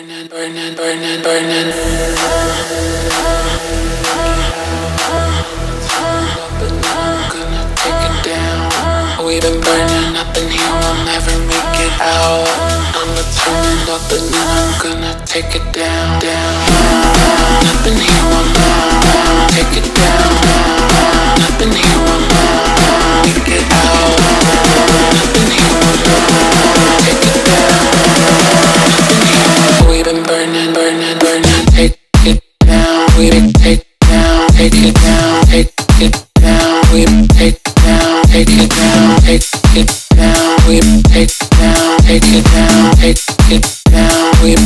burning, burning, burning, burning. Gonna take it down. We've been burning up in here, we'll never make it out. I'ma turn it up and then I'm gonna take it down, down. Up in here, we'll never take it down. Up in here, we'll never make it out. Up in here, we'll never take it down. Up in here, we've been burning, burning, burning. Take it down. We take down, take it down, take it down. We take down, take it down, take it down. We take down, take it down, take it down. We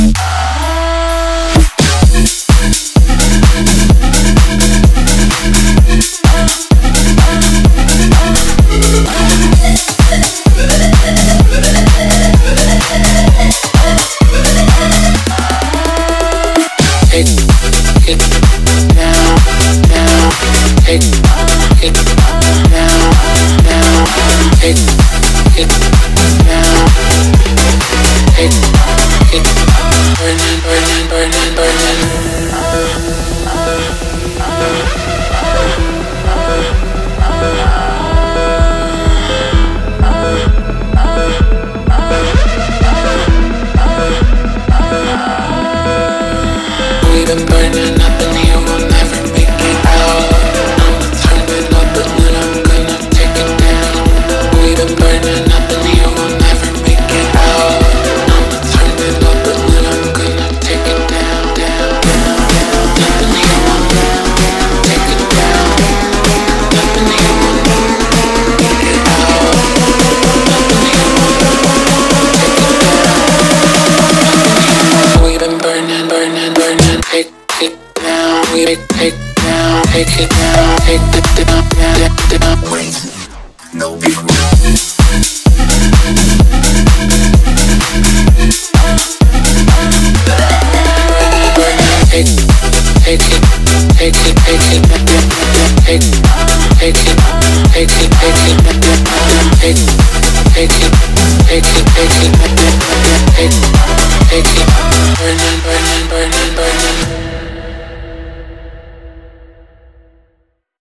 burning, burning, burning, burning.